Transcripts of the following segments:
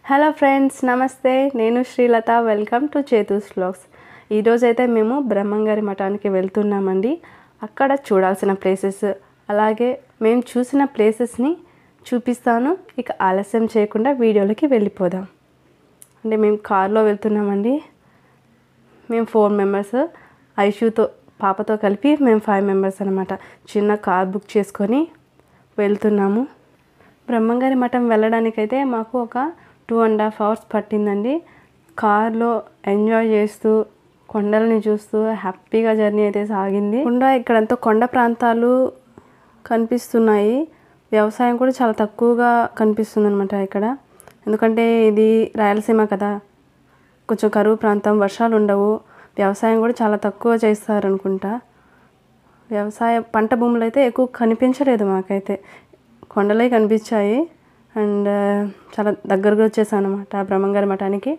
Hello friends, నమస్తే. నేను Srilatha. Welcome to Chethu's vlogs. ఈరోజైతే మేము బ్రహ్మంగారి మఠానికి వెళ్తున్నామండి. అక్కడ చూడాల్సిన ప్లేసెస్, అలాగే మేము చూసిన ప్లేసెస్ని చూపిస్తాను. ఇక ఆలస్యం చేయకుండా వీడియోలోకి వెళ్ళిపోదాం. అంటే మేము కార్లో వెళ్తున్నామండి. మేము 4 మెంబర్స్, ఐషుతో పాపతో కలిపి మేము 5 మెంబర్స్ అనమాట. చిన్న కార్ బుక్ చేసుకొని వెళ్తున్నాము. బ్రహ్మంగారి మఠం వెళ్ళడానికైతే మాకు ఒక 2.5 hours పట్టిందండి. కార్లో ఎంజాయ్ చేస్తూ కొండలని చూస్తూ హ్యాపీగా జర్నీ అయితే సాగింది. ఇక్కడంతా కొండ ప్రాంతాలు కనిపిస్తున్నాయి. వ్యవసాయం కూడా చాలా తక్కువగా కనిపిస్తుంది అనమాట ఇక్కడ. ఎందుకంటే ఇది రాయలసీమ కదా, కొంచెం కరువు ప్రాంతం, వర్షాలు ఉండవు, వ్యవసాయం కూడా చాలా తక్కువ చేస్తారు అనుకుంటా. పంట భూములు అయితే ఎక్కువ కనిపించలేదు మాకైతే, కొండలే కనిపించాయి. అండ్ చాలా దగ్గరగా వచ్చేసాను అనమాట బ్రహ్మంగారి మఠానికి.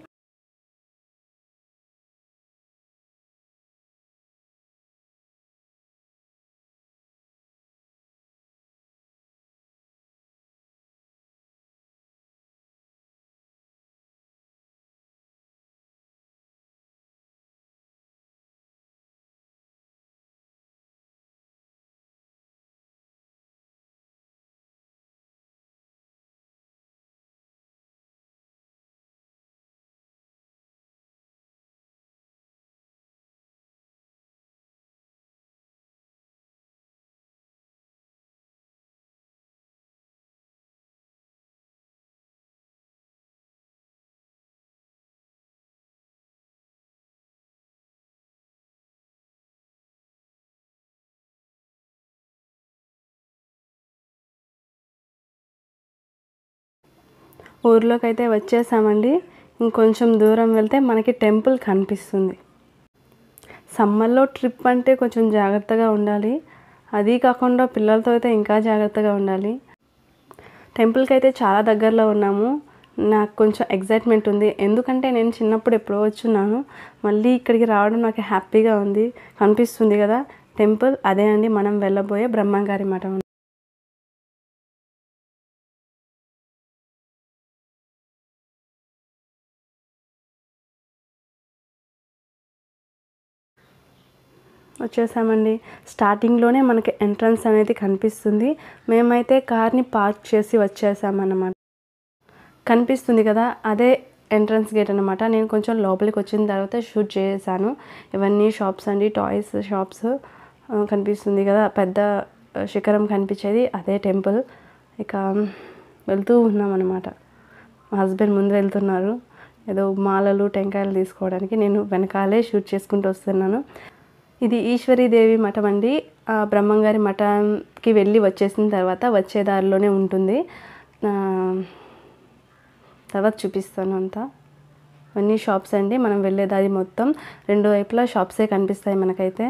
ఊర్లోకి అయితే వచ్చేసామండి. ఇంకొంచెం దూరం వెళ్తే మనకి టెంపుల్ కనిపిస్తుంది. సమ్మర్లో ట్రిప్ అంటే కొంచెం జాగ్రత్తగా ఉండాలి. అది కాకుండా పిల్లలతో అయితే ఇంకా జాగ్రత్తగా ఉండాలి. టెంపుల్కి అయితే చాలా దగ్గరలో ఉన్నాము. నాకు కొంచెం ఎగ్జైట్మెంట్ ఉంది, ఎందుకంటే నేను చిన్నప్పుడు ఎప్పుడో వచ్చున్నాను. మళ్ళీ ఇక్కడికి రావడం నాకు హ్యాపీగా ఉంది. కనిపిస్తుంది కదా టెంపుల్, అదే అండి మనం వెళ్ళబోయే బ్రహ్మంగారి మఠం. వచ్చేసామండి. స్టార్టింగ్లోనే మనకి ఎంట్రన్స్ అనేది కనిపిస్తుంది. మేమైతే కార్ని పార్క్ చేసి వచ్చేసామన్నమాట. కనిపిస్తుంది కదా, అదే ఎంట్రన్స్ గేట్ అనమాట. నేను కొంచెం లోపలికి వచ్చిన తర్వాత షూట్ చేశాను. ఇవన్నీ షాప్స్ అండి, టాయ్స్ షాప్స్. కనిపిస్తుంది కదా పెద్ద శిఖరం కనిపించేది, అదే టెంపుల్. ఇక వెళ్తూ ఉన్నాం అనమాట. మా హస్బెండ్ ముందు వెళ్తున్నారు ఏదో మాలలు టెంకాయలు తీసుకోవడానికి. నేను వెనకాలే షూట్ చేసుకుంటూ వస్తున్నాను. ఇది ఈశ్వరీదేవి మఠం అండి. బ్రహ్మంగారి మఠంకి వెళ్ళి వచ్చేసిన తర్వాత వచ్చే దారిలోనే ఉంటుంది. తర్వాత చూపిస్తాను అంతా. అన్నీ షాప్స్ అండి. మనం వెళ్ళే దారి మొత్తం 2 వైపులా షాప్సే కనిపిస్తాయి మనకైతే.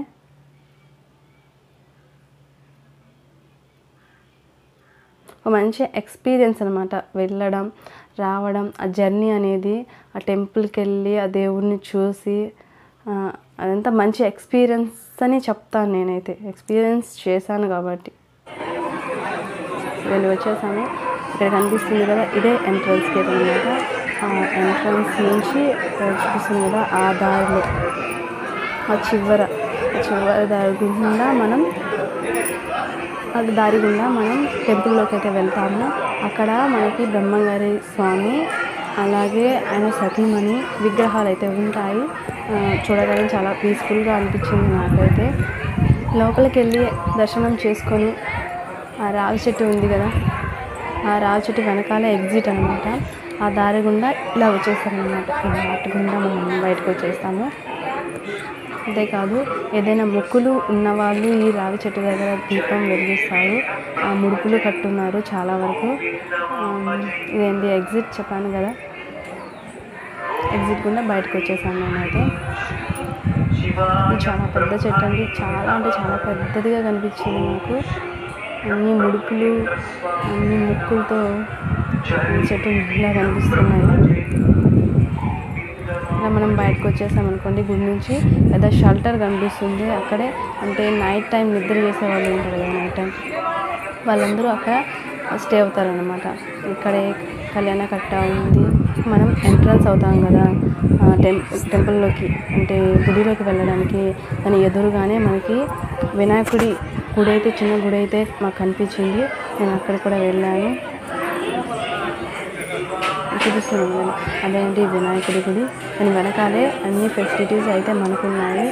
ఒక మంచి ఎక్స్పీరియన్స్ అనమాట వెళ్ళడం రావడం. ఆ జర్నీ అనేది, ఆ టెంపుల్కి వెళ్ళి ఆ దేవుడిని చూసి అదంతా మంచి ఎక్స్పీరియన్స్ అని చెప్తాను. నేనైతే ఎక్స్పీరియన్స్ చేశాను కాబట్టి. వెళ్ళి వచ్చేసాము. ఇక్కడ కనిపిస్తుంది కదా, ఇదే ఎంట్రన్స్ గేట్ అనమాట. ఆ ఎంట్రన్స్ నుంచి చూపిస్తుంది కదా, ఆ దారిలో ఆ చివరి దారి గుండా మనం టెంపుల్లోకి అయితే వెళ్తాము. అక్కడ మనకి బ్రహ్మంగారి స్వామి, అలాగే ఆయన సతీమణి విగ్రహాలు అయితే ఉంటాయి. చూడగానే చాలా పీస్ఫుల్గా అనిపించింది నాకైతే. లోపలికి వెళ్ళి దర్శనం చేసుకొని ఆ రావి చెట్టు ఉంది కదా, ఆ రావి చెట్టు వెనకాల ఎగ్జిట్ అనమాట. ఆ దారి గుండా ఇలా వచ్చేస్తామన్నమాట. అటు గుండా మనం బయటకు వచ్చేస్తాము. అంతేకాదు, ఏదైనా మొక్కులు ఉన్నవాళ్ళు ఈ రావి చెట్టు దగ్గర దీపం వెలిగిస్తారు. ముడుపులు కట్టున్నారు చాలా వరకు. ఇదేంటి ఎగ్జిట్ చెప్పాను కదా, ఎగ్జిట్ గుండా బయటకు వచ్చేసాను నేనైతే. ఇది చాలా పెద్ద చెట్టు అండి, చాలా అంటే చాలా పెద్దదిగా కనిపించింది నాకు. అన్ని ముడుపులు, అన్ని ముక్కులతో చెట్టు ఇలా కనిపిస్తున్నాయి. ఇలా మనం బయటకు వచ్చేసామనుకోండి, గుడి నుంచి పెద్ద షెల్టర్ కనిపిస్తుంది. అక్కడే అంటే నైట్ టైం నిద్ర చేసే వాళ్ళు ఉంటారు కదా, నైట్ టైం వాళ్ళందరూ అక్కడ స్టే అవుతారనమాట. ఇక్కడే కళ్యాణ కట్ట ఉంది, మనం ఎంట్రన్స్ అవుతాం కదా టెంపుల్లోకి, అంటే గుడిలోకి వెళ్ళడానికి దాని ఎదురుగానే మనకి వినాయకుడి గుడి అయితే, చిన్న గుడి అయితే మాకు కనిపించింది. నేను అక్కడ కూడా వెళ్ళాను. చూపిస్తున్నాను నేను, అదేంటి వినాయకుడి గుడి. దాని వెనకాలే అన్ని ఫెసిలిటీస్ అయితే మనకున్నాయి.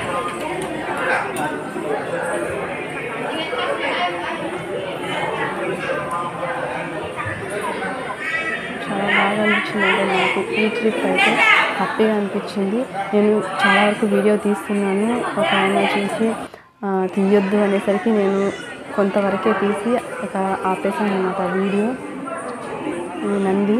చాలా బాగా అనిపించింది. అంటే నాకు ఈ ట్రిప్ అయితే హ్యాపీగా అనిపించింది. నేను చాలా వరకు వీడియో తీస్తున్నాను. ఒక ఆయన చూసి తీయొద్దు అనేసరికి నేను కొంతవరకే తీసి ఆపేసాను అన్నమాట వీడియో. ఈ నంది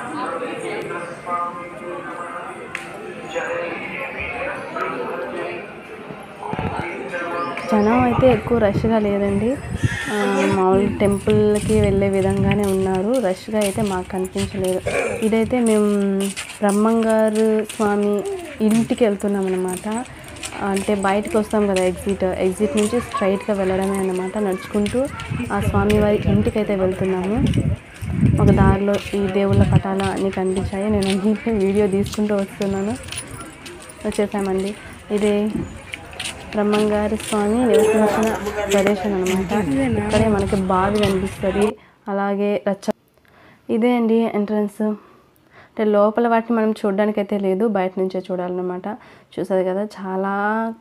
జనం అయితే ఎక్కువ రష్గా లేదండి. మామూలు టెంపుల్కి వెళ్ళే విధంగానే ఉన్నారు. రష్గా అయితే మాకు కనిపించలేదు. ఇదైతే మేము బ్రహ్మంగారు స్వామి ఇంటికి వెళ్తున్నాం అన్నమాట. అంటే బయటకు వస్తాం కదా, ఎగ్జిట్ నుంచి స్ట్రైట్గా వెళ్ళడమే అన్నమాట. నడుచుకుంటూ ఆ స్వామివారి ఇంటికి అయితే వెళ్తున్నాము. ఒక దారిలో ఈ దేవుళ్ళ పటాలు అన్నీ కనిపించాయి. నేను అన్నింటినీ వీడియో తీసుకుంటూ వచ్చేసామండి. ఇదే బ్రహ్మంగారి స్వామి నివసించిన ప్రదేశం అనమాట. ఇక్కడే మనకి బావి కనిపిస్తుంది. అలాగే ఇదే అండి ఎంట్రన్స్. అంటే లోపల వాటిని మనం చూడడానికి అయితే లేదు, బయట నుంచే చూడాలన్నమాట. చూసారు కదా, చాలా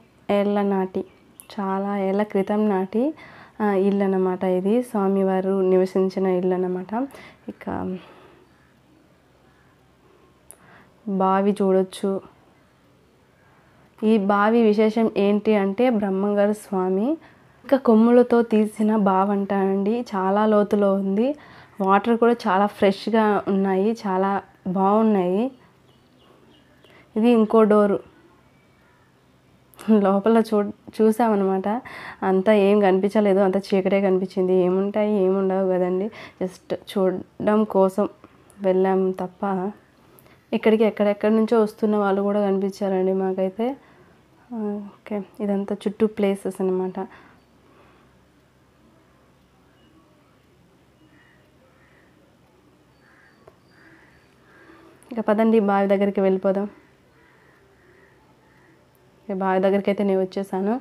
ఏళ్ళ క్రితం నాటి ఇల్లు అన్నమాట. ఇది స్వామివారు నివసించిన ఇల్లు అన్నమాట. ఇక బావి చూడొచ్చు. ఈ బావి విశేషం ఏంటి అంటే, బ్రహ్మంగారు స్వామి ఇంకా కొమ్ములతో తీసిన బావి అంటానండి. చాలా లోతులో ఉంది. వాటర్ కూడా చాలా ఫ్రెష్గా ఉన్నాయి, చాలా బాగున్నాయి. ఇది ఇంకో డోరు. లోపల చూసామన్నమాట. అంతా ఏం కనిపించలేదు, అంత చీకటే కనిపించింది. ఏముండవు కదండి, జస్ట్ చూడడం కోసం వెళ్ళాము తప్ప. ఇక్కడికి ఎక్కడెక్కడి నుంచో వస్తున్న వాళ్ళు కూడా కనిపించారండి మాకైతే. ఓకే, ఇదంతా చుట్టూ ప్లేసెస్ అన్నమాట. ఇక పదండి బావి దగ్గరికి వెళ్ళిపోదాం. బావి దగ్గరికి అయితే నేను వచ్చేసాను.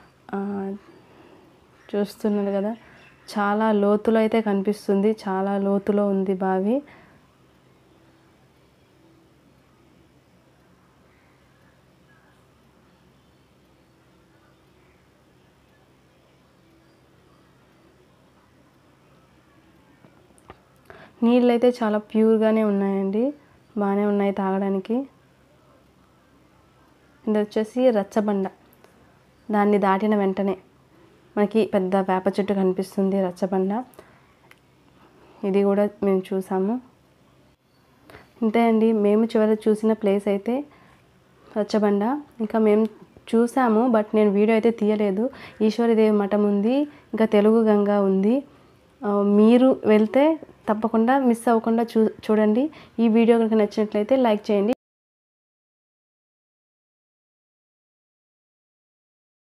చూస్తున్నారు కదా, చాలా లోతులో అయితే కనిపిస్తుంది. చాలా లోతులో ఉంది బావి. నీళ్ళు అయితే చాలా ప్యూర్గానే ఉన్నాయండి, బాగానే ఉన్నాయి తాగడానికి. ఇది వచ్చేసి రచ్చబండ. దాన్ని దాటిన వెంటనే మనకి పెద్ద వేప చెట్టు కనిపిస్తుంది, రచ్చబండ. ఇది కూడా మేము చూసాము. ఇంతే అండి, మేము చివరి చూసిన ప్లేస్ అయితే రచ్చబండ. ఇంకా మేము చూసాము, బట్ నేను వీడియో అయితే తీయలేదు. ఈశ్వరీదేవి మఠం ఉంది, ఇంకా తెలుగు గంగా ఉంది. మీరు వెళ్తే తప్పకుండా మిస్ అవ్వకుండా చూడండి. ఈ వీడియో కనుక నచ్చినట్లయితే లైక్ చేయండి.